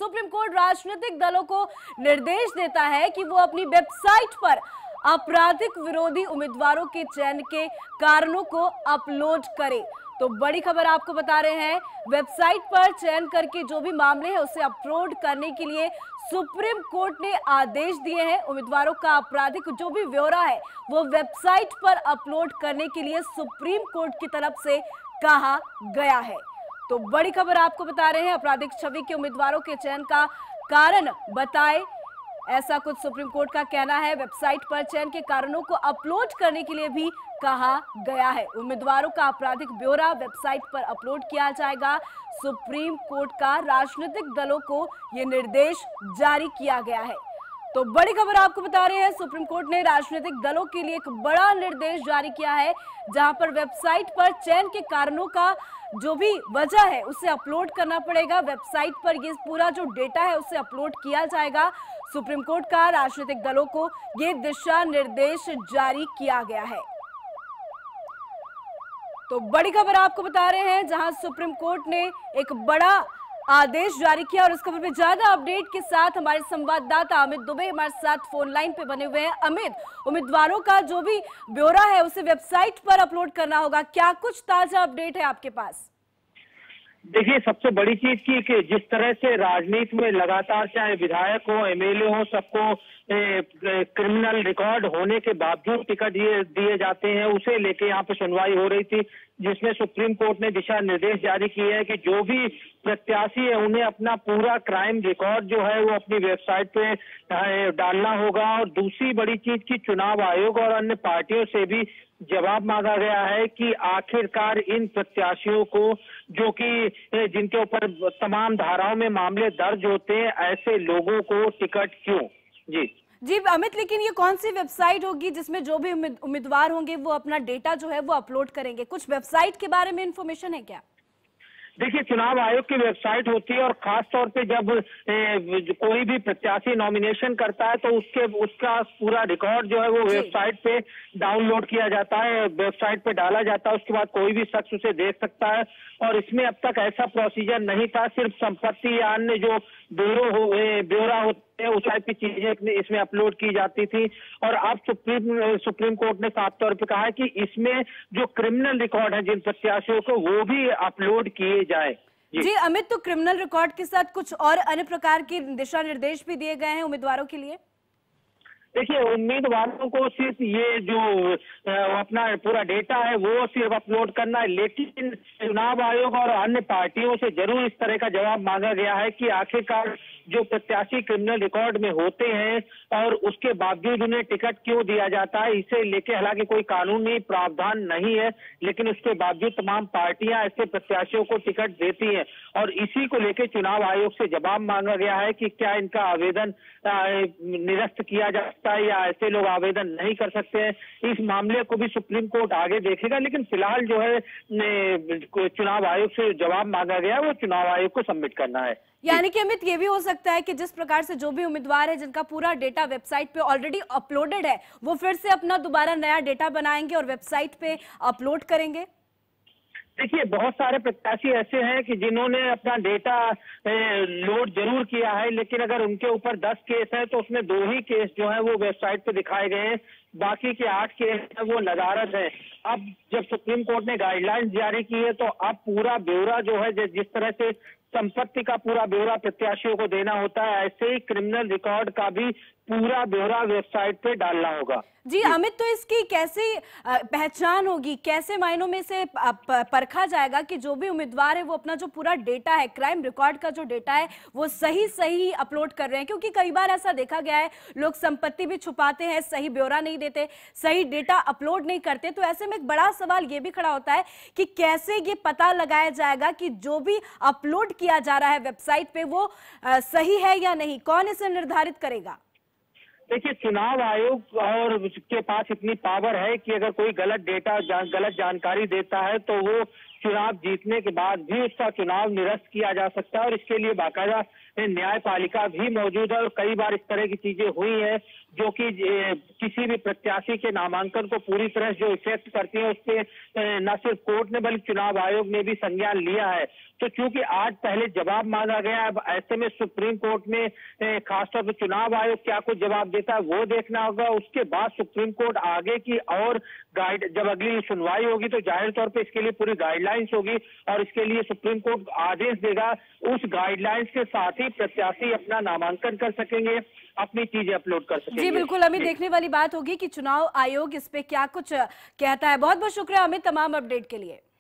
Supreme court राजनीतिक दलों को निर्देश देता है कि वो अपनी वेबसाइट पर आपराधिक विरोधी उम्मीदवारों के चयन के कारणों को अपलोड करे। तो बड़ी खबर आपको बता रहे हैं, वेबसाइट पर चयन करके जो भी मामले हैं उसे अपलोड करने के लिए सुप्रीम कोर्ट ने आदेश दिए हैं। उम्मीदवारों का आपराधिक जो भी ब्यौरा है वो वेबसाइट पर अपलोड करने के लिए सुप्रीम कोर्ट की तरफ से कहा गया है। तो बड़ी खबर आपको बता रहे हैं, आपराधिक छवि के उम्मीदवारों के चयन का कारण बताए, ऐसा कुछ सुप्रीम कोर्ट का कहना है। वेबसाइट पर चयन के कारणों को अपलोड करने के लिए भी कहा गया है। उम्मीदवारों का आपराधिक ब्यौरा वेबसाइट पर अपलोड किया जाएगा। सुप्रीम कोर्ट का राजनीतिक दलों को यह निर्देश जारी किया गया है। तो बड़ी खबर आपको बता रहे हैं, सुप्रीम कोर्ट ने राजनीतिक दलों के लिए एक बड़ा निर्देश जारी किया है, जहां पर वेबसाइट पर चयन के कारणों का जो भी वजह है उसे अपलोड करना पड़ेगा। वेबसाइट पर ये पूरा जो डेटा है उसे अपलोड किया जाएगा। सुप्रीम कोर्ट का राजनीतिक दलों को ये दिशा निर्देश जारी किया गया है। तो बड़ी खबर आपको बता रहे हैं, जहां सुप्रीम कोर्ट ने एक बड़ा आदेश जारी किया। और इस खबर में ज्यादा अपडेट के साथ हमारे संवाददाता अमित दुबे हमारे साथ फोन लाइन पे बने हुए हैं। अमित, उम्मीदवारों का जो भी ब्यौरा है उसे वेबसाइट पर अपलोड करना होगा, क्या कुछ ताजा अपडेट है आपके पास? देखिए, सबसे बड़ी चीज की कि जिस तरह से राजनीति में लगातार चाहे विधायक हो, एमएलए हो, सबको क्रिमिनल रिकॉर्ड होने के बावजूद टिकट दिए जाते हैं, उसे लेके यहाँ पे सुनवाई हो रही थी, जिसमें सुप्रीम कोर्ट ने दिशा निर्देश जारी किए हैं कि जो भी प्रत्याशी है उन्हें अपना पूरा क्राइम रिकॉर्ड जो है वो अपनी वेबसाइट पे डालना होगा। और दूसरी बड़ी चीज की चुनाव आयोग और अन्य पार्टियों से भी जवाब मांगा गया है कि आखिरकार इन प्रत्याशियों को जो कि जिनके ऊपर तमाम धाराओं में मामले दर्ज होते हैं, ऐसे लोगों को टिकट क्यों। जी अमित, लेकिन ये कौन सी वेबसाइट होगी जिसमें जो भी उम्मीदवार होंगे वो अपना डेटा जो है वो अपलोड करेंगे? कुछ वेबसाइट के बारे में इंफॉर्मेशन है क्या? देखिए, चुनाव आयोग की वेबसाइट होती है और खास तौर पे जब कोई भी प्रत्याशी नॉमिनेशन करता है तो उसका पूरा रिकॉर्ड जो है वो वेबसाइट पे डाउनलोड किया जाता है, वेबसाइट पे डाला जाता है। उसके बाद कोई भी शख्स उसे देख सकता है। और इसमें अब तक ऐसा प्रोसीजर नहीं था, सिर्फ संपत्ति या अन्य जो ब्यौरा होते हैं उस टाइप की चीजें इसमें अपलोड की जाती थी। और अब सुप्रीम कोर्ट ने साफ तौर पे कहा है कि इसमें जो क्रिमिनल रिकॉर्ड है जिन प्रत्याशियों को वो भी अपलोड किए जाए। जी अमित, तो क्रिमिनल रिकॉर्ड के साथ कुछ और अन्य प्रकार के दिशा निर्देश भी दिए गए हैं उम्मीदवारों के लिए? देखिए, उम्मीदवारों को सिर्फ ये जो अपना पूरा डेटा है वो सिर्फ अपलोड करना है, लेकिन चुनाव आयोग और अन्य पार्टियों से जरूर इस तरह का जवाब मांगा गया है कि आखिरकार जो प्रत्याशी क्रिमिनल रिकॉर्ड में होते हैं और उसके बावजूद उन्हें टिकट क्यों दिया जाता है। इसे लेके हालांकि कोई कानूनी प्रावधान नहीं है, लेकिन उसके बावजूद तमाम पार्टियां ऐसे प्रत्याशियों को टिकट देती हैं। और इसी को लेके चुनाव आयोग से जवाब मांगा गया है कि क्या इनका आवेदन निरस्त किया जा सकता है या ऐसे लोग आवेदन नहीं कर सकते हैं। इस मामले को भी सुप्रीम कोर्ट आगे देखेगा, लेकिन फिलहाल जो है चुनाव आयोग से जवाब मांगा गया है वो चुनाव आयोग को सबमिट करना है। यानी कि अमित, ये भी हो सकता है कि जिस प्रकार से जो भी उम्मीदवार है जिनका पूरा डेटा वेबसाइट पे ऑलरेडी अपलोडेड है वो फिर से अपना दोबारा नया डेटा बनाएंगे और वेबसाइट पे अपलोड करेंगे? देखिए, बहुत सारे प्रत्याशी ऐसे हैं कि जिन्होंने अपना डेटा लोड जरूर किया है, लेकिन अगर उनके ऊपर 10 केस है तो उसमें 2 ही केस जो है वो वेबसाइट पे दिखाए गए हैं, बाकी के 8 केस है वो नदारद है। अब जब सुप्रीम कोर्ट ने गाइडलाइंस जारी की है तो अब पूरा ब्यौरा जो है जिस तरह से संपत्ति का पूरा ब्यौरा प्रत्याशियों को देना होता है, ऐसे ही क्रिमिनल रिकॉर्ड का भी पूरा ब्यौरा वेबसाइट पे डालना होगा। जी अमित, तो इसकी कैसे पहचान होगी, कैसे मायनों में से परखा जाएगा कि जो भी उम्मीदवार है वो अपना जो पूरा डेटा है, क्राइम रिकॉर्ड का जो डेटा है वो सही अपलोड कर रहे हैं? क्योंकि कई बार ऐसा देखा गया है, लोग संपत्ति भी छुपाते हैं, सही ब्यौरा नहीं देते, सही डेटा अपलोड नहीं करते। तो ऐसे में एक बड़ा सवाल ये भी खड़ा होता है कि कैसे ये पता लगाया जाएगा कि जो भी अपलोड किया जा रहा है वेबसाइट पे वो सही है या नहीं? कौन इसे निर्धारित करेगा? देखिए, चुनाव आयोग और के पास इतनी पावर है कि अगर कोई गलत जानकारी देता है तो वो चुनाव जीतने के बाद भी उसका चुनाव निरस्त किया जा सकता है। और इसके लिए बाकायदा न्यायपालिका भी मौजूद है। और कई बार इस तरह की चीजें हुई है जो कि किसी भी प्रत्याशी के नामांकन को पूरी तरह जो इफेक्ट करती है, उससे न सिर्फ कोर्ट ने बल्कि चुनाव आयोग ने भी संज्ञान लिया है। तो चूंकि आज पहले जवाब मांगा गया, अब ऐसे में सुप्रीम कोर्ट में खासतौर पर चुनाव आयोग क्या कुछ जवाब देता है वो देखना होगा। उसके बाद सुप्रीम कोर्ट आगे की और जब अगली सुनवाई होगी तो जाहिर तौर पे इसके लिए पूरी गाइडलाइंस होगी और इसके लिए सुप्रीम कोर्ट आदेश देगा। उस गाइडलाइंस के साथ ही प्रत्याशी अपना नामांकन कर सकेंगे, अपनी चीजें अपलोड कर सकेंगे। जी बिल्कुल, अमित, देखने वाली बात होगी कि चुनाव आयोग इस पे क्या कुछ कहता है। बहुत बहुत शुक्रिया अमित तमाम अपडेट के लिए।